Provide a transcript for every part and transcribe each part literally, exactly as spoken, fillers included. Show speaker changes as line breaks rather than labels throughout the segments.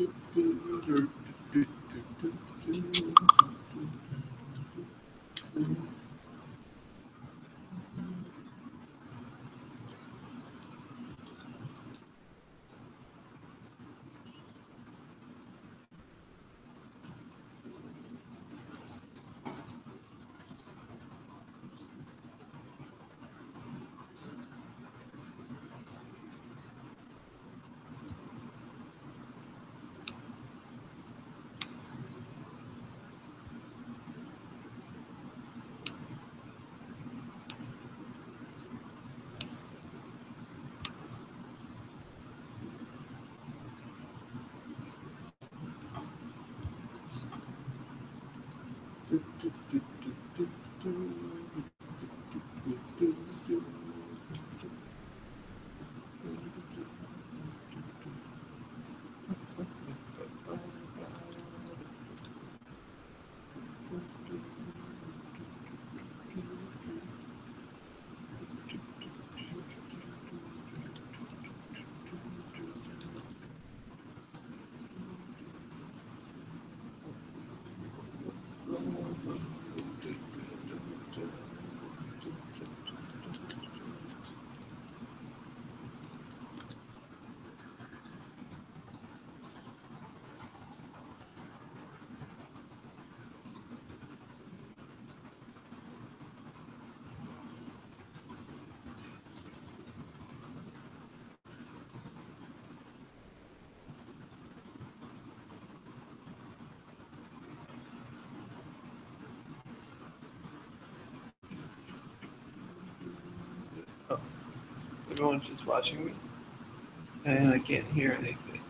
Oh, everyone's just watching me, and I can't hear anything.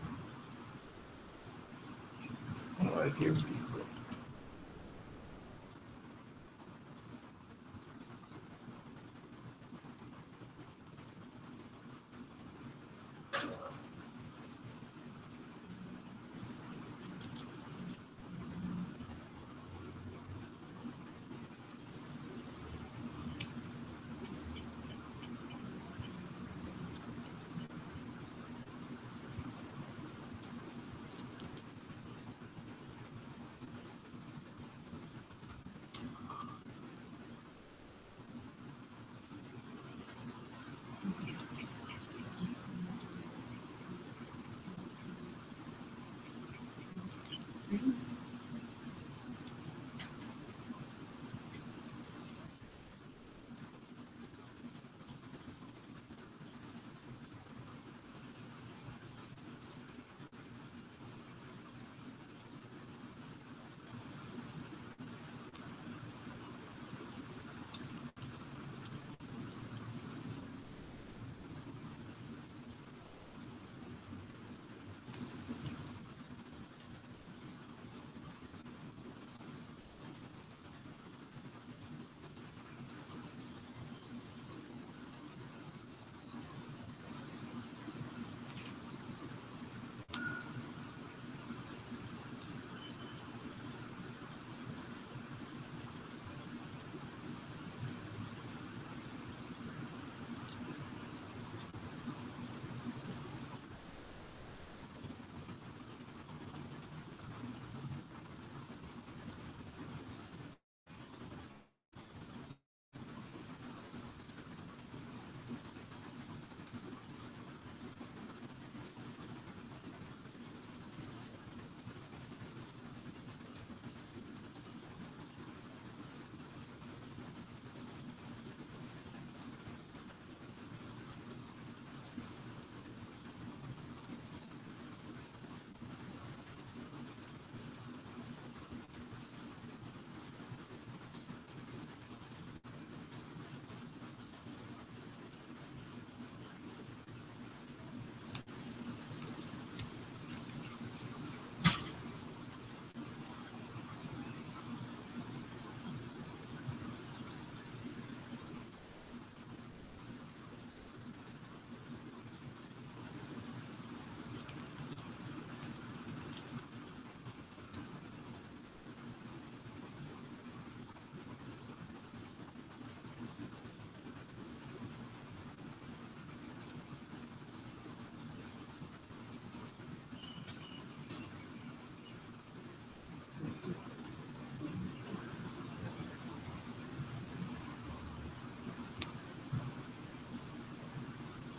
How do I hear people?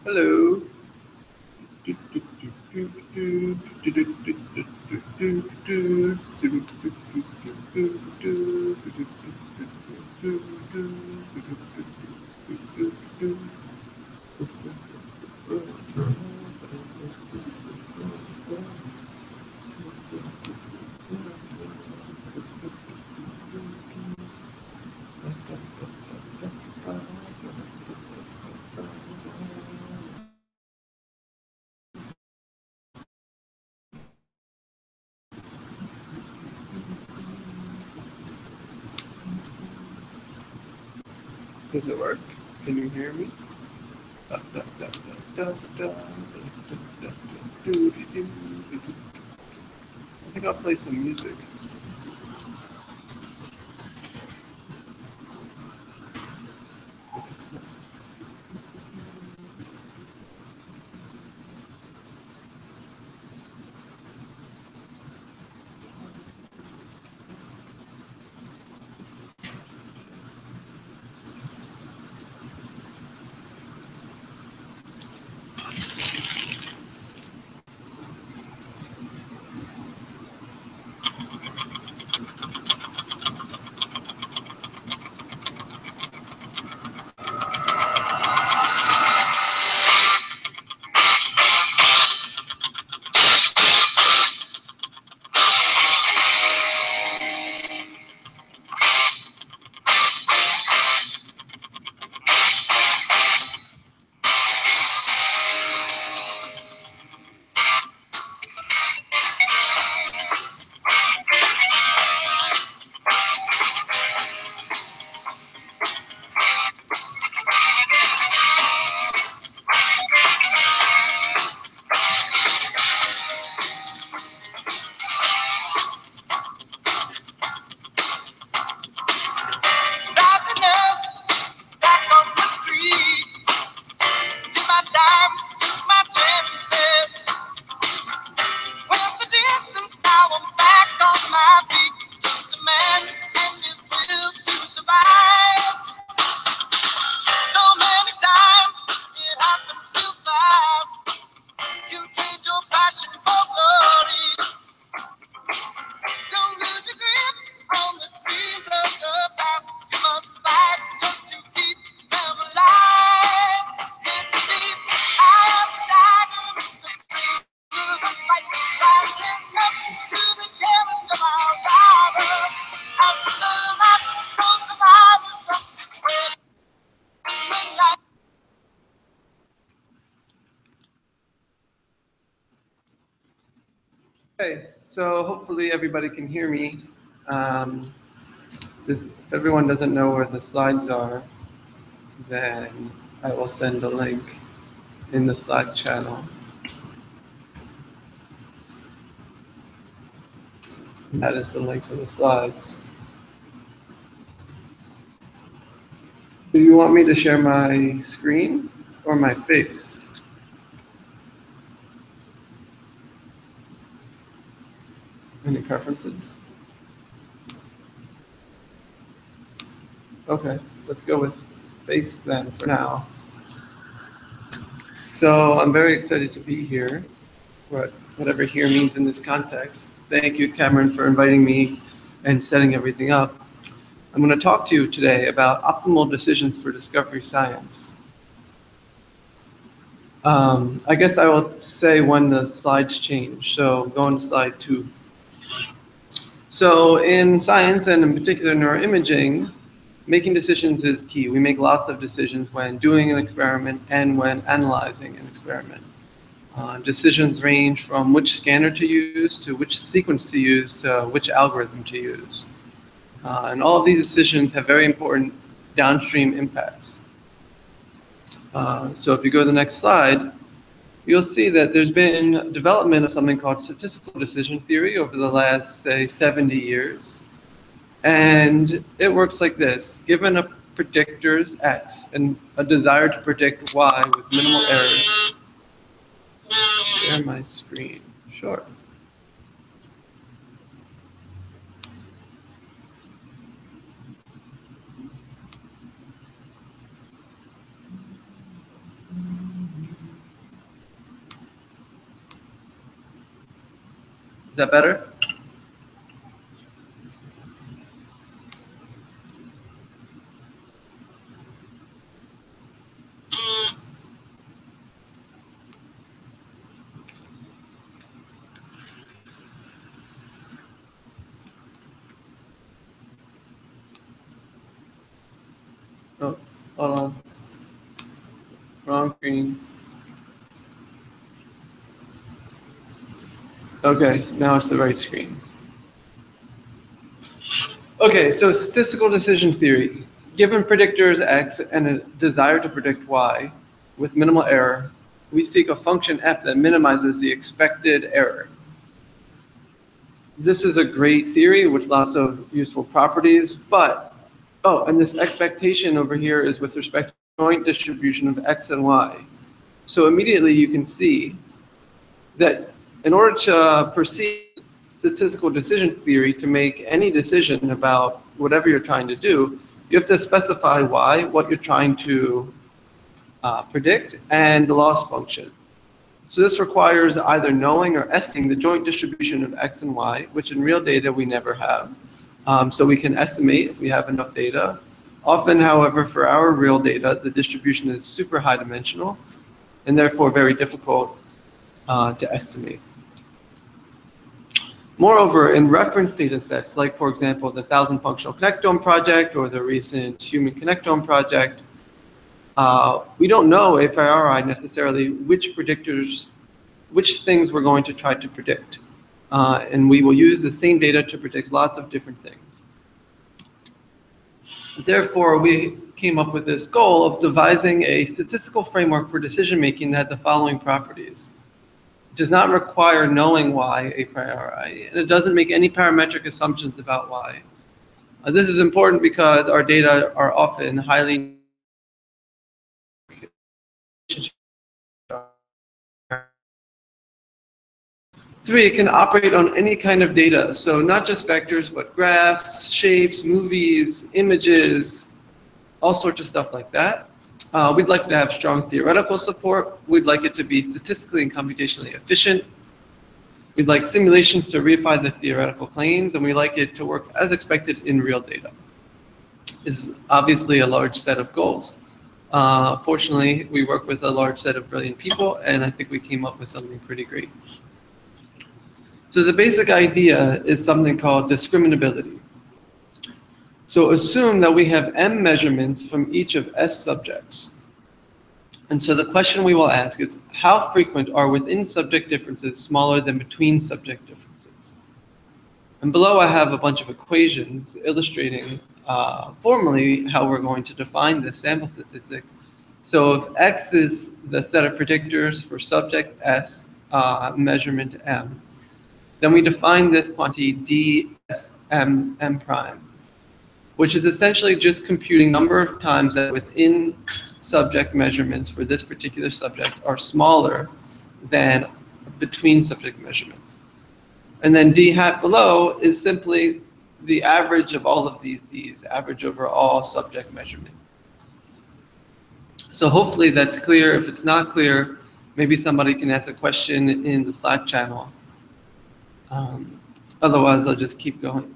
Hello. Does it work? Can you hear me? I think I'll play some music. Okay, so hopefully everybody can hear me. Um, if everyone doesn't know where the slides are, then I will send a link in the Slack channel. And that is the link to the slides. Do you want me to share my screen or my face? Any preferences? Okay, let's go with face then for now. So I'm very excited to be here, what, whatever here means in this context. Thank you, Cameron, for inviting me and setting everything up. I'm going to talk to you today about optimal decisions for discovery science. Um, I guess I will say when the slides change. So go on to slide two. So in science, and in particular neuroimaging, making decisions is key. We make lots of decisions when doing an experiment and when analyzing an experiment. Uh, decisions range from which scanner to use, to which sequence to use, to which algorithm to use. Uh, and all of these decisions have very important downstream impacts. Uh, so if you go to the next slide, you'll see that there's been development of something called statistical decision theory over the last, say, seventy years. And it works like this. Given a predictors X and a desire to predict Y with minimal errors, share my screen. Sure. Is that better? Oh, hold on. Wrong screen. Okay, now it's the right screen. Okay, so statistical decision theory. Given predictors x and a desire to predict y with minimal error, we seek a function f that minimizes the expected error. This is a great theory with lots of useful properties, but, oh, and this expectation over here is with respect to joint distribution of x and y. So immediately you can see that in order to perceive statistical decision theory to make any decision about whatever you're trying to do, you have to specify why, what you're trying to uh, predict, and the loss function. So this requires either knowing or estimating the joint distribution of x and y, which in real data we never have. Um, so we can estimate if we have enough data. Often, however, for our real data, the distribution is super high dimensional and therefore very difficult uh, to estimate. Moreover, in reference data sets, like for example, the Thousand Functional Connectome project or the recent Human Connectome project, uh, we don't know a priori necessarily which predictors, which things we're going to try to predict. Uh, and we will use the same data to predict lots of different things. Therefore, we came up with this goal of devising a statistical framework for decision making that had the following properties. It does not require knowing y a priori, and it doesn't make any parametric assumptions about y. Uh, this is important because our data are often highly Three, it can operate on any kind of data, so not just vectors, but graphs, shapes, movies, images, all sorts of stuff like that. Uh, we'd like to have strong theoretical support. We'd like it to be statistically and computationally efficient. We'd like simulations to reify the theoretical claims, and we like it to work as expected in real data. This is obviously a large set of goals. Uh, fortunately, we work with a large set of brilliant people, and I think we came up with something pretty great. So the basic idea is something called discriminability. So assume that we have m measurements from each of s subjects. And so the question we will ask is, how frequent are within subject differences smaller than between subject differences? And below I have a bunch of equations illustrating uh, formally how we're going to define this sample statistic. So if x is the set of predictors for subject s, uh, measurement m, then we define this quantity dsm m prime, which is essentially just computing number of times that within subject measurements for this particular subject are smaller than between subject measurements. And then d hat below is simply the average of all of these d's, average over all subject measurements. So hopefully that's clear. If it's not clear, maybe somebody can ask a question in the Slack channel. Um, otherwise, I'll just keep going.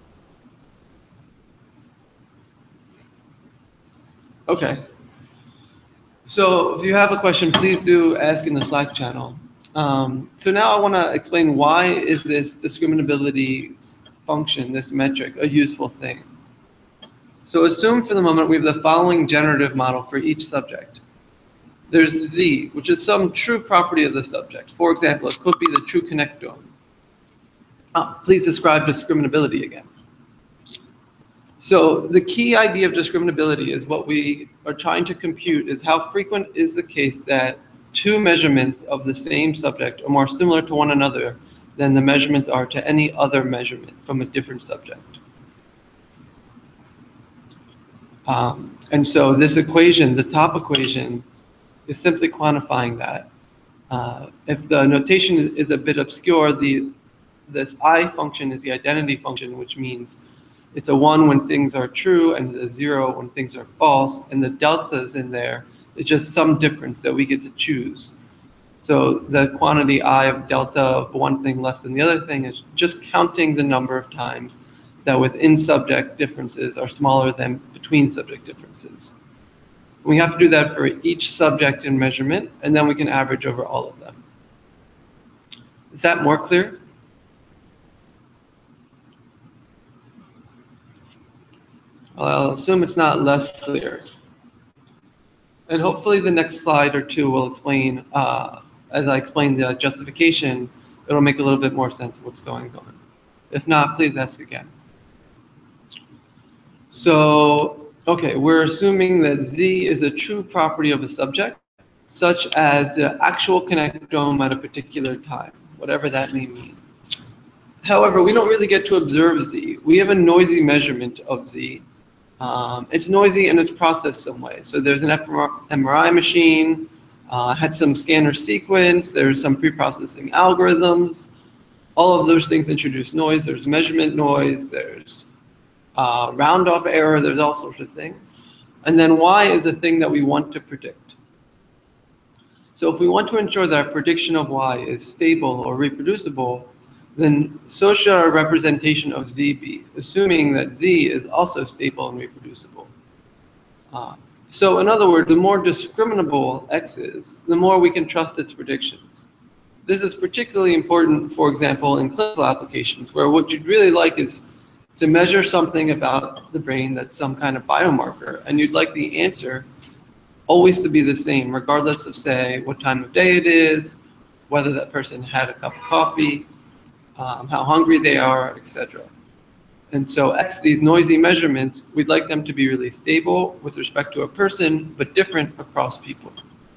Okay. So if you have a question, please do ask in the Slack channel. Um, so now I want to explain why is this discriminability function, this metric, a useful thing. So assume for the moment we have the following generative model for each subject. There's Z, which is some true property of the subject. For example, it could be the true connectome. Oh, please describe discriminability again. So the key idea of discriminability is what we are trying to compute is how frequent is the case that two measurements of the same subject are more similar to one another than the measurements are to any other measurement from a different subject. Um, and so this equation, the top equation, is simply quantifying that. Uh, if the notation is a bit obscure, the this I function is the identity function, which means it's a one when things are true and a zero when things are false, and the deltas in there is just some difference that we get to choose. So the quantity I of delta of one thing less than the other thing is just counting the number of times that within subject differences are smaller than between subject differences. We have to do that for each subject in measurement, and then we can average over all of them. Is that more clear? Well, I'll assume it's not less clear. And hopefully the next slide or two will explain, uh, as I explain the justification, it'll make a little bit more sense of what's going on. If not, please ask again. So, okay, we're assuming that Z is a true property of a subject, such as the actual connectome at a particular time, whatever that may mean. However, we don't really get to observe Z. We have a noisy measurement of Z. Um, it's noisy and it's processed some way. So there's an M R I machine, uh, had some scanner sequence, there's some pre-processing algorithms. All of those things introduce noise. There's measurement noise, there's uh, round-off error, there's all sorts of things. And then Y is a thing that we want to predict. So if we want to ensure that our prediction of Y is stable or reproducible, then so should our representation of Z be, assuming that Z is also stable and reproducible. Uh, so in other words, the more discriminable X is, the more we can trust its predictions. This is particularly important, for example, in clinical applications, where what you'd really like is to measure something about the brain that's some kind of biomarker, and you'd like the answer always to be the same, regardless of, say, what time of day it is, whether that person had a cup of coffee, Um, how hungry they are, et cetera. And so X, these noisy measurements, we'd like them to be really stable with respect to a person, but different across people.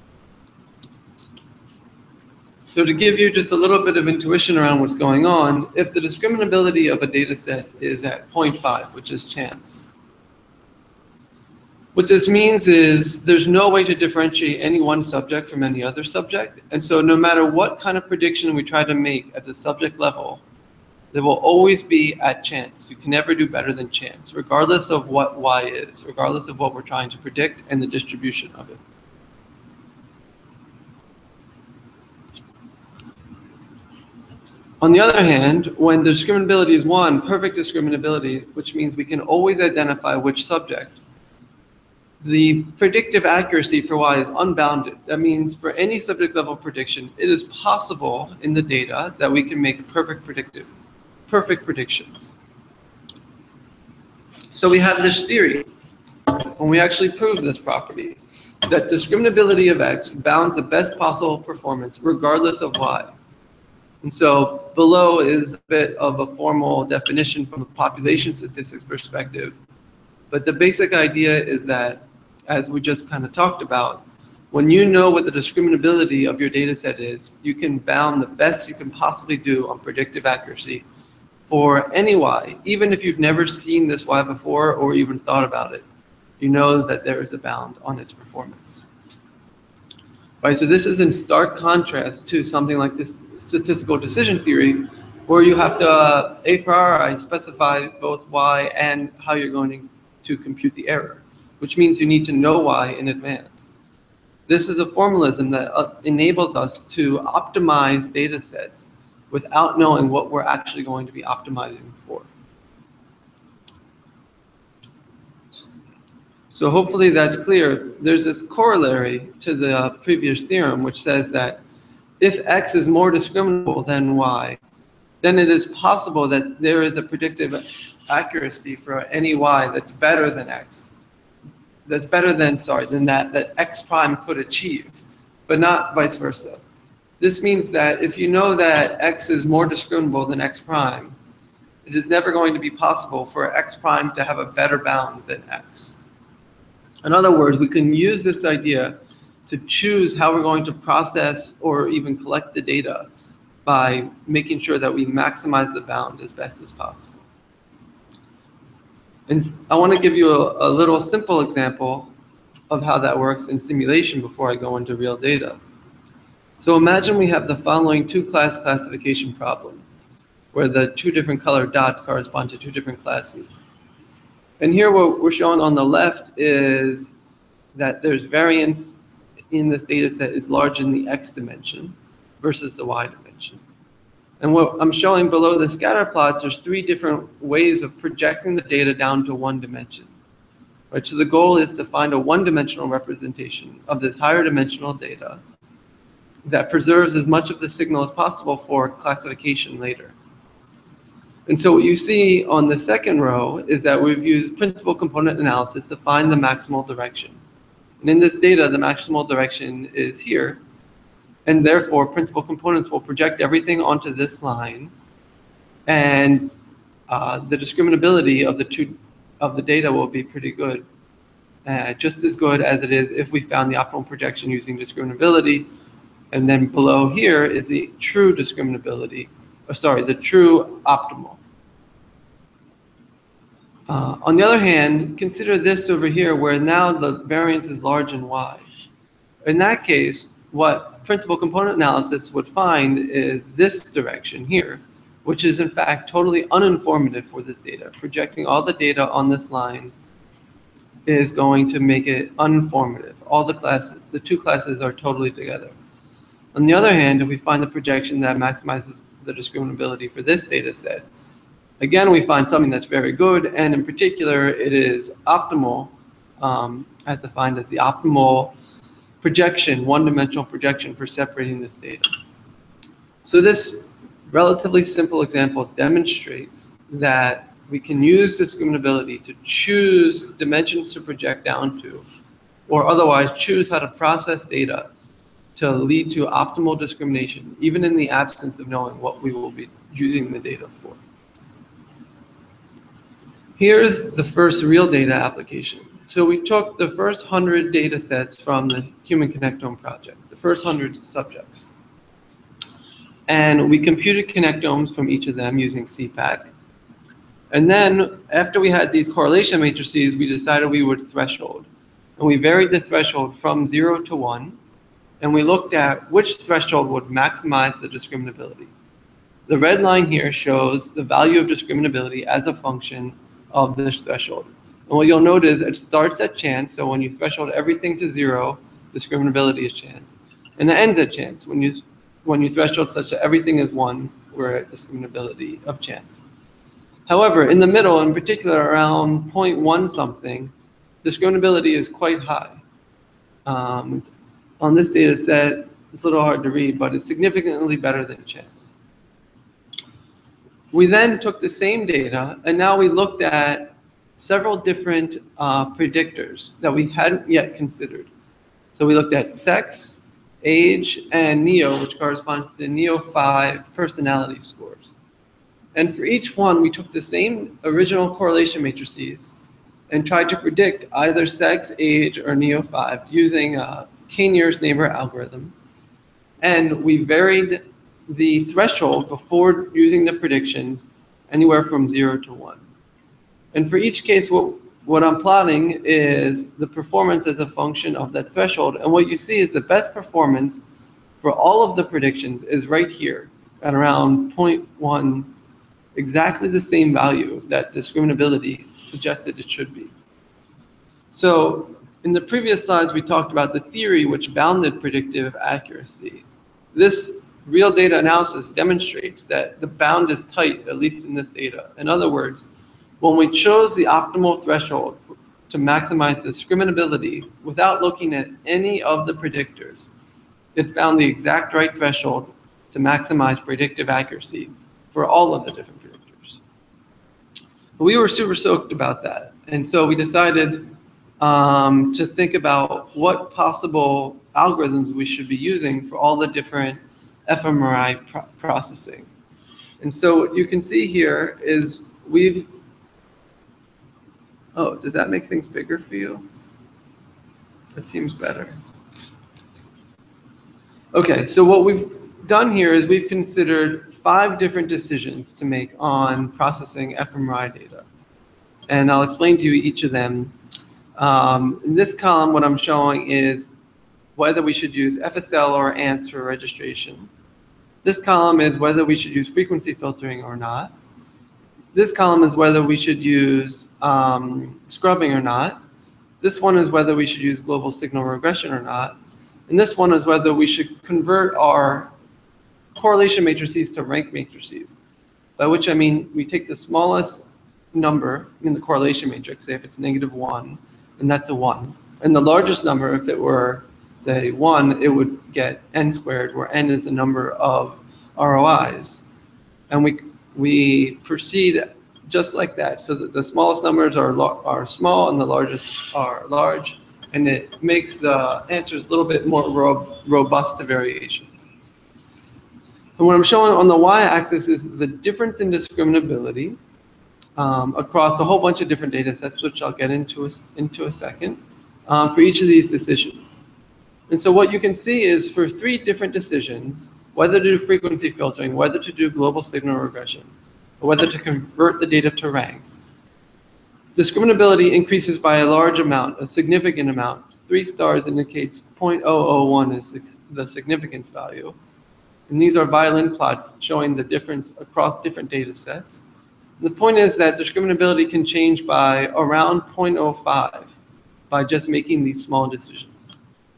So to give you just a little bit of intuition around what's going on, if the discriminability of a data set is at zero point five, which is chance, what this means is there's no way to differentiate any one subject from any other subject. And so no matter what kind of prediction we try to make at the subject level, there will always be at chance. You can never do better than chance, regardless of what Y is, regardless of what we're trying to predict and the distribution of it. On the other hand, when discriminability is one, perfect discriminability, which means we can always identify which subject, the predictive accuracy for Y is unbounded. That means for any subject level prediction, it is possible in the data that we can make perfect predictive, perfect predictions. So we have this theory, and we actually prove this property, that discriminability of X bounds the best possible performance regardless of Y. And so below is a bit of a formal definition from a population statistics perspective. But the basic idea is that, as we just kind of talked about, when you know what the discriminability of your data set is, you can bound the best you can possibly do on predictive accuracy for any Y, even if you've never seen this Y before or even thought about it. You know that there is a bound on its performance. Right, so this is in stark contrast to something like this statistical decision theory, where you have to uh, a priori specify both Y and how you're going to compute the error, which means you need to know Y in advance. This is a formalism that uh, enables us to optimize data sets without knowing what we're actually going to be optimizing for. So hopefully that's clear. There's this corollary to the uh, previous theorem, which says that if X is more discriminable than Y, then it is possible that there is a predictive accuracy for any Y that's better than X. That's better than, sorry, than that, that X prime could achieve, but not vice versa. This means that if you know that X is more discriminable than X prime, it is never going to be possible for X prime to have a better bound than X. In other words, we can use this idea to choose how we're going to process or even collect the data by making sure that we maximize the bound as best as possible. And I want to give you a, a little simple example of how that works in simulation before I go into real data. So imagine we have the following two-class classification problem, where the two different colored dots correspond to two different classes. And here what we're showing on the left is that there's variance in this data set is large in the x dimension versus the y dimension. And what I'm showing below the scatter plots, there's three different ways of projecting the data down to one dimension. Right? So the goal is to find a one-dimensional representation of this higher dimensional data that preserves as much of the signal as possible for classification later. And so what you see on the second row is that we've used principal component analysis to find the maximal direction. And in this data, the maximal direction is here. And therefore, principal components will project everything onto this line. And uh, the discriminability of the two of the data will be pretty good. Uh, just as good as it is if we found the optimal projection using discriminability. And then below here is the true discriminability, or sorry, the true optimal. Uh, on the other hand, consider this over here where now the variance is large in y. In that case, what principal component analysis would find is this direction here, which is in fact totally uninformative for this data. Projecting all the data on this line is going to make it uninformative. All the classes, the two classes are totally together. On the other hand, if we find the projection that maximizes the discriminability for this data set, again, we find something that's very good, and in particular, it is optimal, um, as defined as the optimal projection, one-dimensional projection for separating this data. So this relatively simple example demonstrates that we can use discriminability to choose dimensions to project down to, or otherwise choose how to process data to lead to optimal discrimination, even in the absence of knowing what we will be using the data for. Here's the first real data application. So we took the first one hundred data sets from the Human Connectome project, the first one hundred subjects. And we computed connectomes from each of them using C PAC. And then after we had these correlation matrices, we decided we would threshold. And we varied the threshold from zero to one. And we looked at which threshold would maximize the discriminability. The red line here shows the value of discriminability as a function of this threshold. And what you'll notice, it starts at chance. So when you threshold everything to zero, discriminability is chance. And it ends at chance. When you, when you threshold such that everything is one, we're at discriminability of chance. However, in the middle, in particular around zero point one something, discriminability is quite high. Um, on this data set, it's a little hard to read, but it's significantly better than chance. We then took the same data, and now we looked at several different uh, predictors that we hadn't yet considered. So we looked at sex, age, and NEO, which corresponds to NEO five personality scores. And for each one, we took the same original correlation matrices and tried to predict either sex, age, or NEO five using a K-nearest neighbor algorithm. And we varied the threshold before using the predictions anywhere from zero to one. And for each case, what, what I'm plotting is the performance as a function of that threshold. And what you see is the best performance for all of the predictions is right here at around zero point one, exactly the same value that discriminability suggested it should be. So in the previous slides, we talked about the theory which bounded predictive accuracy. This real data analysis demonstrates that the bound is tight, at least in this data. In other words, when we chose the optimal threshold for, to maximize discriminability without looking at any of the predictors, it found the exact right threshold to maximize predictive accuracy for all of the different predictors. We were super stoked about that. And so we decided um, to think about what possible algorithms we should be using for all the different fMRI pro processing. And so what you can see here is we've, oh, does that make things bigger for you? That seems better. Okay, so what we've done here is we've considered five different decisions to make on processing fMRI data. And I'll explain to you each of them. Um, in this column, what I'm showing is whether we should use F S L or A N S for registration. This column is whether we should use frequency filtering or not. This column is whether we should use um, scrubbing or not. This one is whether we should use global signal regression or not. And this one is whether we should convert our correlation matrices to rank matrices, by which I mean we take the smallest number in the correlation matrix, say if it's negative one, and that's a one. And the largest number, if it were, say, one, it would get n squared, where n is the number of R O Is. And we, we proceed just like that, so that the smallest numbers are, are small and the largest are large, and it makes the answers a little bit more ro robust to variations. And what I'm showing on the y-axis is the difference in discriminability um, across a whole bunch of different data sets, which I'll get into a, into a second, um, for each of these decisions. And so what you can see is for three different decisions, whether to do frequency filtering, whether to do global signal regression, or whether to convert the data to ranks, discriminability increases by a large amount, a significant amount. Three stars indicates zero point zero zero one is the significance value. And these are violin plots showing the difference across different data sets. The point is that discriminability can change by around zero point zero five by just making these small decisions.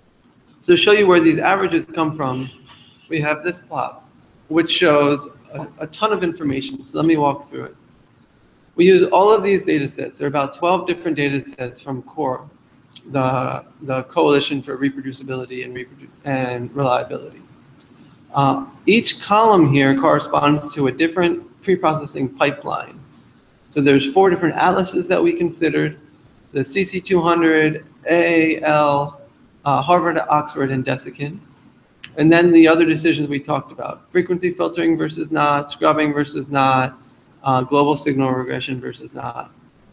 So to show you where these averages come from, we have this plot, which shows a, a ton of information. So let me walk through it. We use all of these data sets. There are about twelve different data sets from CORE, the, the Coalition for Reproducibility and, Reprodu and Reliability. Uh, each column here corresponds to a different pre-processing pipeline. So there's four different atlases that we considered: the C C two hundred, A L, uh, Harvard, Oxford, and Desiccant. And then the other decisions we talked about: frequency filtering versus not, scrubbing versus not, uh, global signal regression versus not.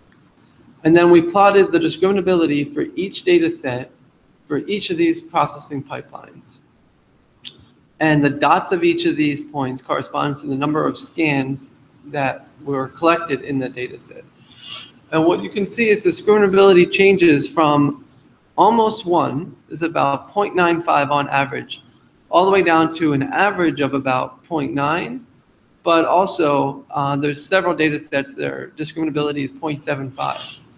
And then we plotted the discriminability for each data set for each of these processing pipelines. And the dots of each of these points corresponds to the number of scans that were collected in the data set. And what you can see is discriminability changes from almost one, is about zero point nine five on average, all the way down to an average of about zero point nine, but also uh, there's several data sets there, discriminability is zero point seven five.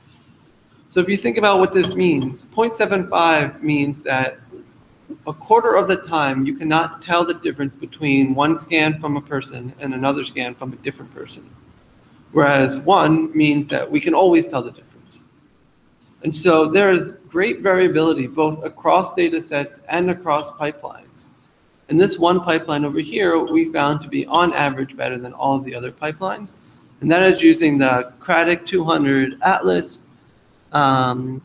So if you think about what this means, zero point seven five means that a quarter of the time you cannot tell the difference between one scan from a person and another scan from a different person. Whereas one means that we can always tell the difference. And so there is great variability both across data sets and across pipelines. And this one pipeline over here we found to be on average better than all of the other pipelines. And that is using the Craddock two hundred atlas um,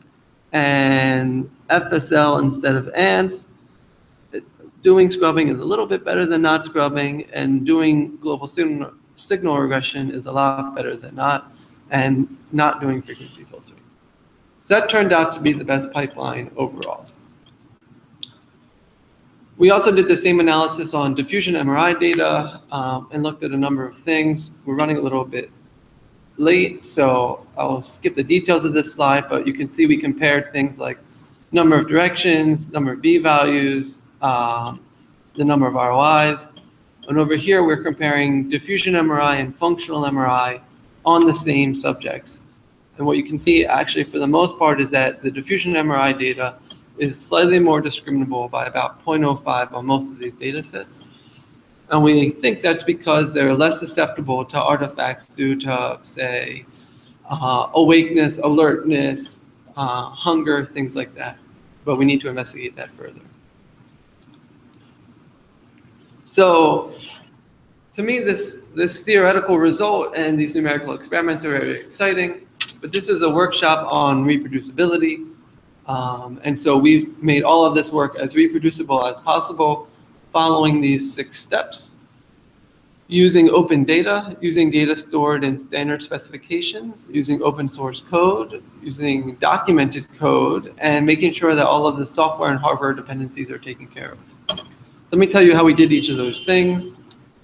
and F S L instead of A N S. Doing scrubbing is a little bit better than not scrubbing, and doing global signal, signal regression is a lot better than not, and not doing frequency filtering. So that turned out to be the best pipeline overall. We also did the same analysis on diffusion M R I data um, and looked at a number of things. We're running a little bit late, so I'll skip the details of this slide, but you can see we compared things like number of directions, number of B values, um, the number of R O Is. And over here, we're comparing diffusion M R I and functional M R I on the same subjects. And what you can see actually for the most part is that the diffusion M R I data is slightly more discriminable by about zero point zero five on most of these data sets. And we think that's because they're less susceptible to artifacts due to, say, uh, awakeness, alertness, uh, hunger, things like that. But we need to investigate that further. So to me, this, this theoretical result and these numerical experiments are very exciting, but this is a workshop on reproducibility. Um, and so we've made all of this work as reproducible as possible, following these six steps, using open data, using data stored in standard specifications, using open source code, using documented code, and making sure that all of the software and hardware dependencies are taken care of. So let me tell you how we did each of those things.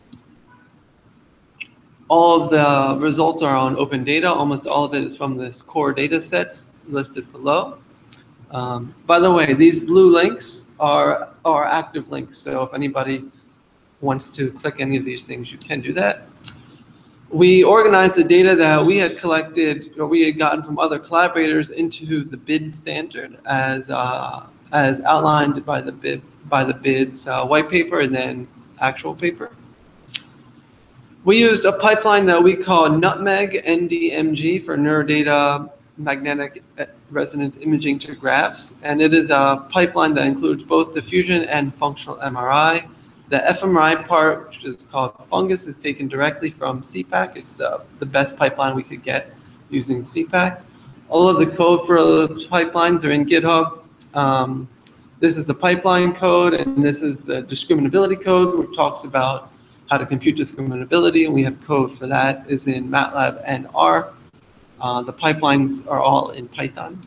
All of the results are on open data. Almost all of it is from this core data sets listed below. Um, by the way, these blue links are, are active links, so if anybody wants to click any of these things, you can do that. We organized the data that we had collected or we had gotten from other collaborators into the B I D standard as, uh, as outlined by the bid by the bids uh, white paper and then actual paper. We used a pipeline that we call Nutmeg N D M G for neurodata magnetic resonance imaging to graphs, and it is a pipeline that includes both diffusion and functional M R I. The F M R I part, which is called Fungus, is taken directly from C PAC. It's uh, the best pipeline we could get using C PAC. All of the code for those pipelines are in GitHub. Um, this is the pipeline code, and this is the discriminability code, which talks about how to compute discriminability, and we have code for that is in MATLAB and R. Uh, the pipelines are all in Python.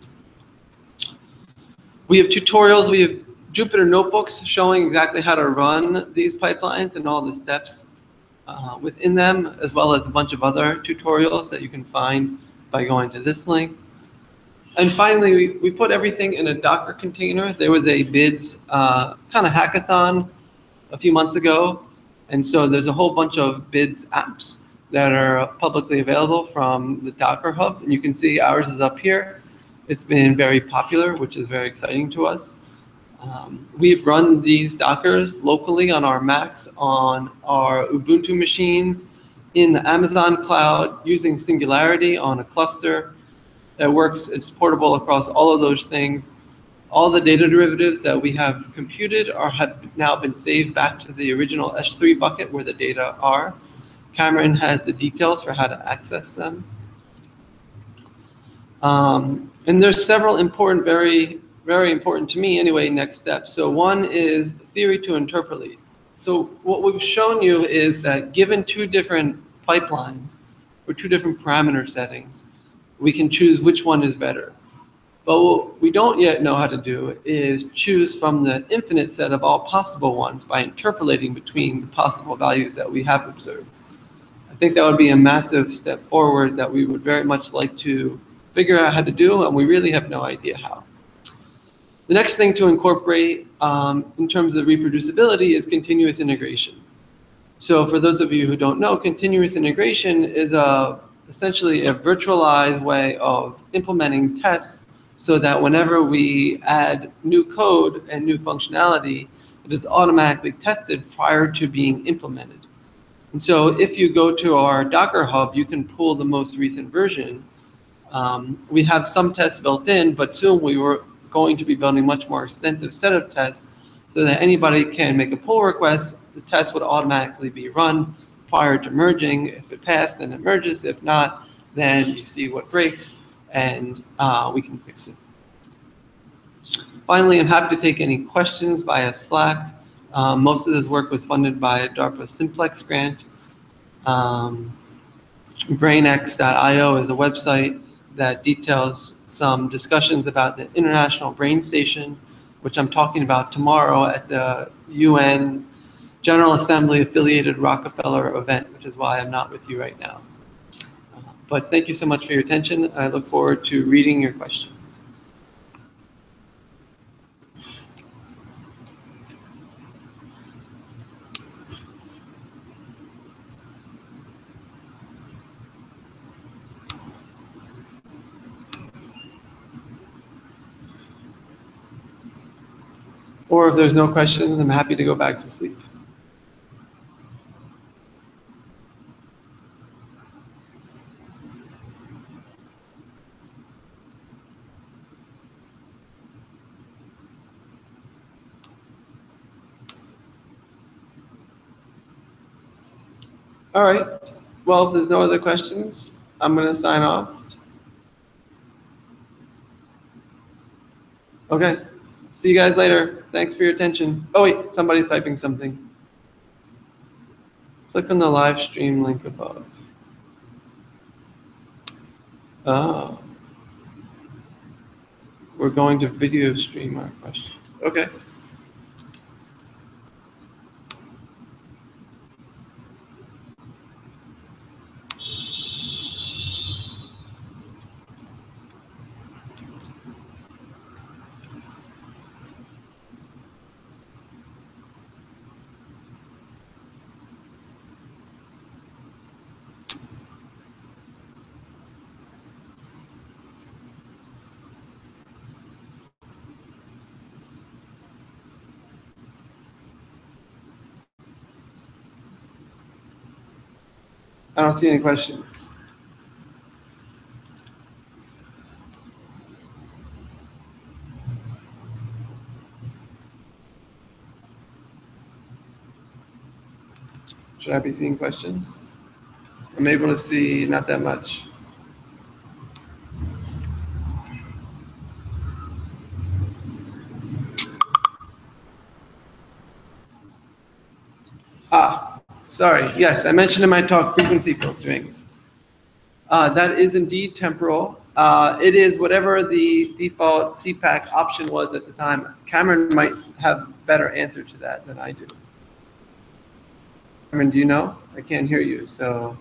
We have tutorials. We have Jupyter notebooks showing exactly how to run these pipelines and all the steps uh, within them, as well as a bunch of other tutorials that you can find by going to this link. And finally, we, we put everything in a Docker container. There was a bids uh, kind of hackathon a few months ago. And so there's a whole bunch of bids apps that are publicly available from the Docker Hub. And you can see ours is up here. It's been very popular, which is very exciting to us. Um, we've run these Dockers locally on our Macs, on our Ubuntu machines, in the Amazon cloud, using Singularity on a cluster that works. It's portable across all of those things. All the data derivatives that we have computed are have now been saved back to the original S three bucket where the data are. Cameron has the details for how to access them. Um, and there's several important, very, very important to me anyway, next steps. So one is theory to interpolate. So what we've shown you is that given two different pipelines or two different parameter settings, we can choose which one is better. But what we don't yet know how to do is choose from the infinite set of all possible ones by interpolating between the possible values that we have observed. I think that would be a massive step forward that we would very much like to figure out how to do, and we really have no idea how. The next thing to incorporate um, in terms of reproducibility is continuous integration. So for those of you who don't know, continuous integration is a, essentially a virtualized way of implementing tests so that whenever we add new code and new functionality, it is automatically tested prior to being implemented. And so if you go to our Docker Hub, you can pull the most recent version. Um, we have some tests built in, but soon we were going to be building a much more extensive set of tests so that anybody can make a pull request. The test would automatically be run prior to merging. If it passed, then it merges. If not, then you see what breaks, and uh, we can fix it. Finally, I'm happy to take any questions via Slack. Um, most of this work was funded by a DARPA Simplex grant. Um, brainx dot i o is a website that details some discussions about the International Brain Station, which I'm talking about tomorrow at the U N General Assembly affiliated Rockefeller event, which is why I'm not with you right now. Uh, but thank you so much for your attention. I look forward to reading your questions. Or if there's no questions, I'm happy to go back to sleep. All right. Well, if there's no other questions, I'm going to sign off. Okay. See you guys later. Thanks for your attention. Oh, wait, somebody's typing something. Click on the live stream link above. Oh. We're going to video stream our questions. Okay. I don't see any questions. Should I be seeing questions? I'm able to see not that much. Ah, sorry. Yes, I mentioned in my talk frequency filtering. Uh, that is indeed temporal. Uh, it is whatever the default C PAC option was at the time. Cameron might have better answer to that than I do. Cameron, do you know? I can't hear you, so.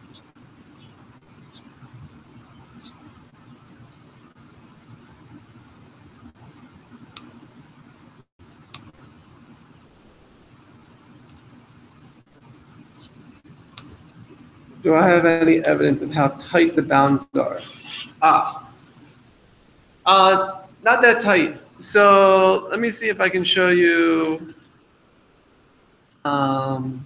Do I have any evidence of how tight the bounds are? Ah, uh, not that tight. So let me see if I can show you. Um,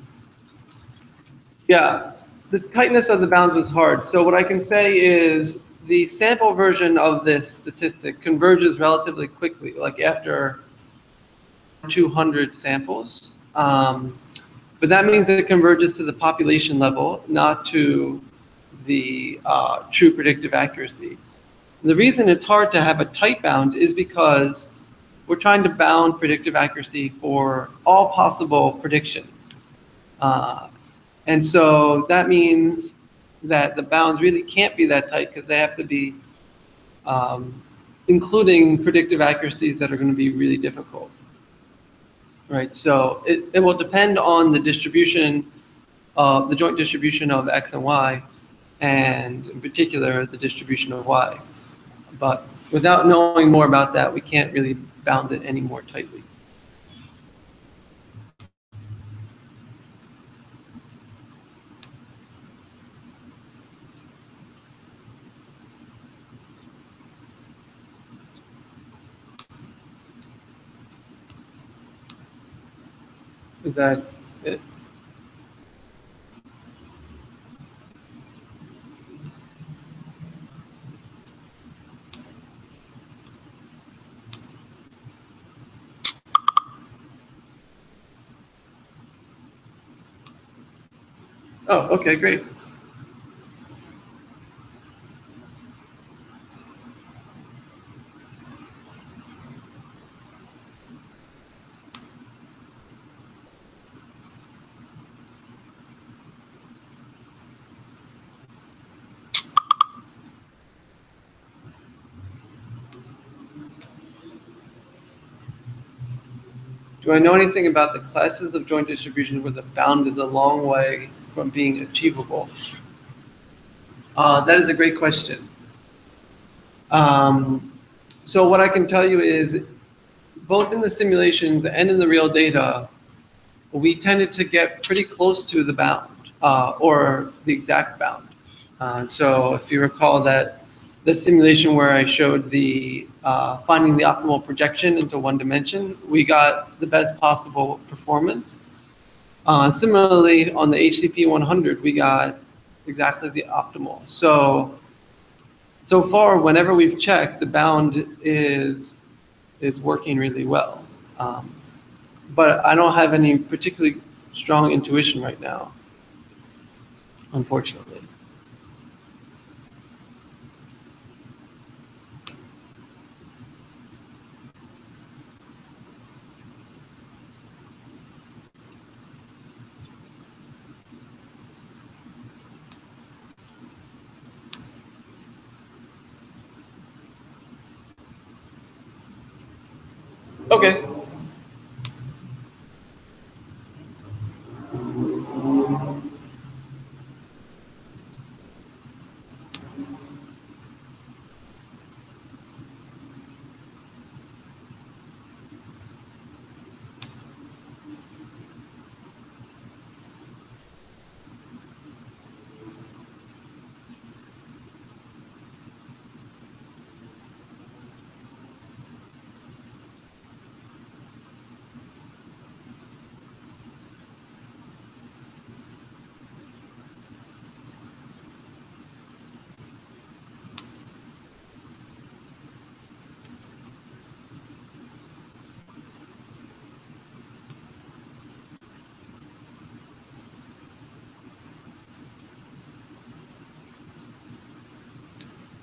yeah, the tightness of the bounds was hard. So what I can say is the sample version of this statistic converges relatively quickly, like after two hundred samples. Um, but that means that it converges to the population level, not to the uh, true predictive accuracy. And the reason it's hard to have a tight bound is because we're trying to bound predictive accuracy for all possible predictions. Uh, and so that means that the bounds really can't be that tight because they have to be um, including predictive accuracies that are going to be really difficult. Right, so it, it will depend on the distribution, uh, the joint distribution of X and Y, and in particular, the distribution of Y. But without knowing more about that, we can't really bound it any more tightly. Is that it? Oh, okay, great. Do I know anything about the classes of joint distribution where the bound is a long way from being achievable? Uh, that is a great question. Um, so what I can tell you is, both in the simulations and in the real data, we tended to get pretty close to the bound, uh, or the exact bound. Uh, so if you recall that the simulation where I showed the uh, finding the optimal projection into one dimension, we got the best possible performance. Uh, similarly, on the H C P one hundred, we got exactly the optimal. So, so far, whenever we've checked, the bound is is working really well. Um, but I don't have any particularly strong intuition right now, unfortunately. Okay.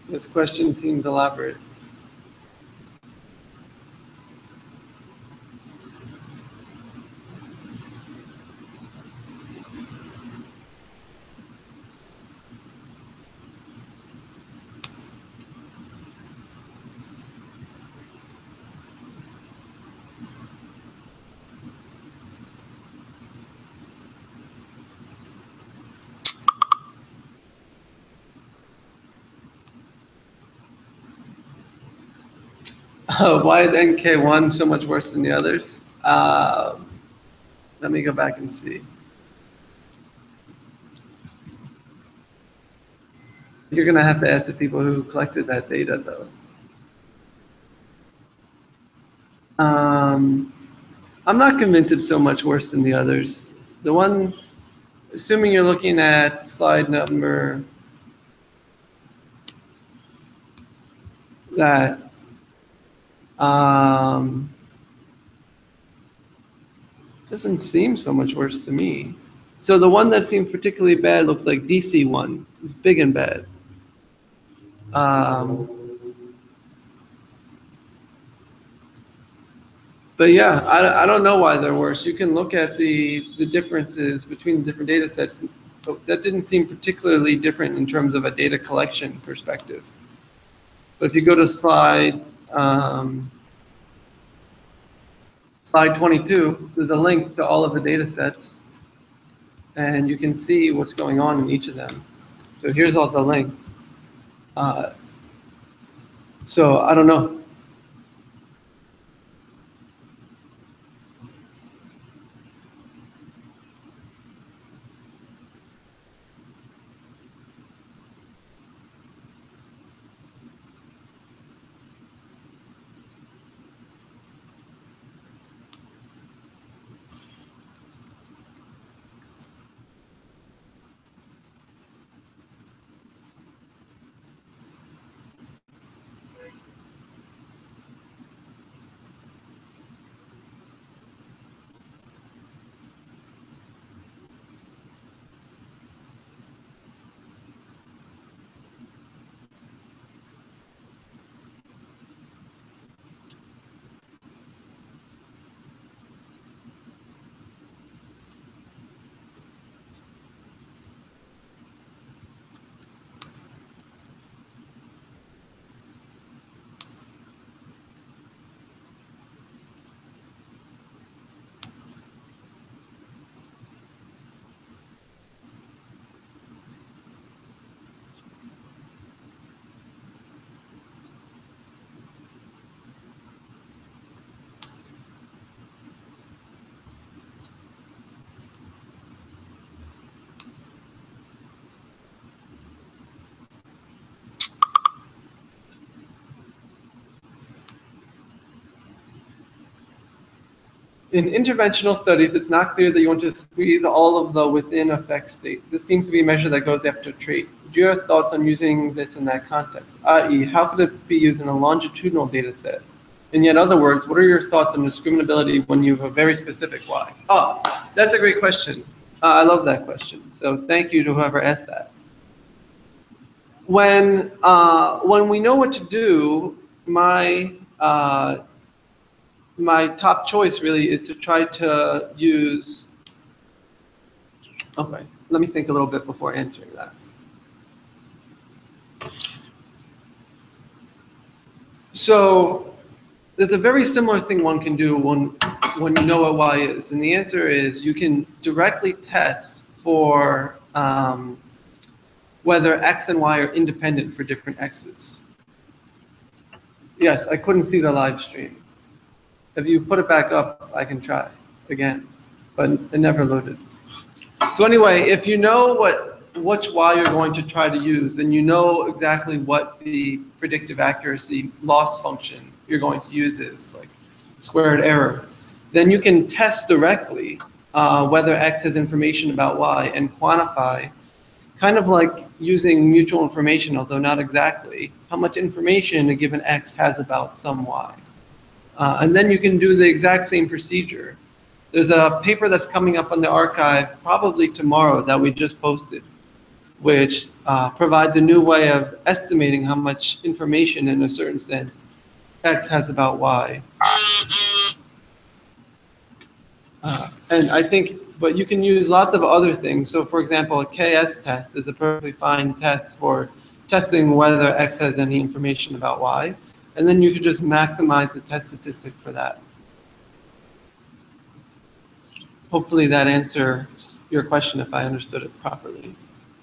This question seems elaborate. Uh, why is N K one so much worse than the others? Uh, let me go back and see. You're going to have to ask the people who collected that data, though. Um, I'm not convinced it's so much worse than the others. The one, assuming you're looking at slide number that, um, doesn't seem so much worse to me. So the one that seems particularly bad looks like D C one. It's big and bad. Um, but yeah, I, I don't know why they're worse. You can look at the, the differences between the different data sets. That didn't seem particularly different in terms of a data collection perspective. But if you go to slide, um, slide twenty-two, there's a link to all of the data sets, and you can see what's going on in each of them. So here's all the links. Uh, so I don't know. In interventional studies, it's not clear that you want to squeeze all of the within effect state. This seems to be a measure that goes after trait. Do you have thoughts on using this in that context? that is, how could it be used in a longitudinal data set? In yet other words, what are your thoughts on discriminability when you have a very specific why? Oh, that's a great question. Uh, I love that question. So thank you to whoever asked that. When, uh, when we know what to do, my uh, my top choice really is to try to use, okay, let me think a little bit before answering that. So there's a very similar thing one can do when, when you know what Y is. And the answer is you can directly test for um, whether X and Y are independent for different X's. Yes, I couldn't see the live stream. If you put it back up, I can try again, but it never loaded. So anyway, if you know what which Y you're going to try to use, and you know exactly what the predictive accuracy loss function you're going to use is, like squared error, then you can test directly uh, whether X has information about Y and quantify, kind of like using mutual information, although not exactly, how much information a given X has about some Y. Uh, and then you can do the exact same procedure. There's a paper that's coming up on the archive probably tomorrow that we just posted which uh, provides a new way of estimating how much information, in a certain sense, X has about Y. Uh, and I think, but you can use lots of other things. So for example, a K S test is a perfectly fine test for testing whether X has any information about Y. And then you could just maximize the test statistic for that. Hopefully that answers your question if I understood it properly.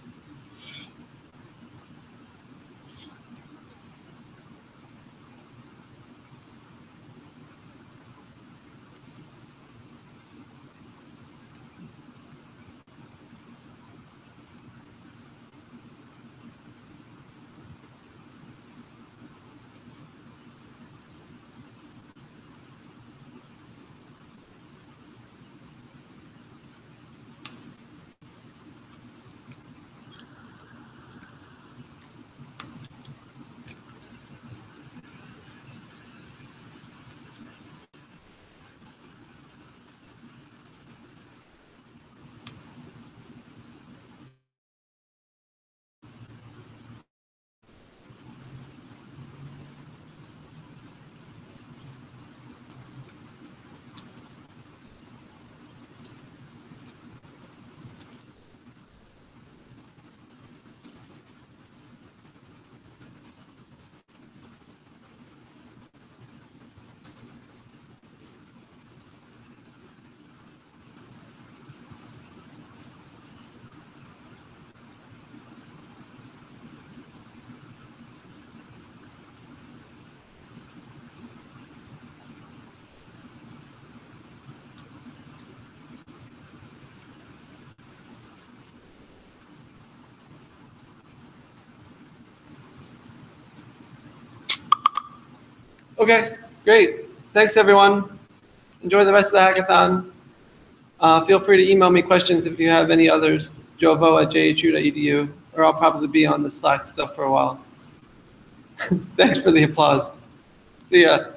Okay, great. Thanks, everyone. Enjoy the rest of the hackathon. Uh, feel free to email me questions if you have any others, jovo at j h u dot e d u, or I'll probably be on the Slack stuff for a while. Thanks for the applause. See ya.